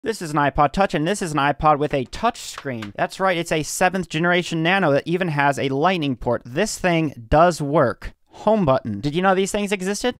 This is an iPod Touch, and this is an iPod with a touch screen. That's right, it's a 7th generation Nano that even has a lightning port. This thing does work. Home button. Did you know these things existed?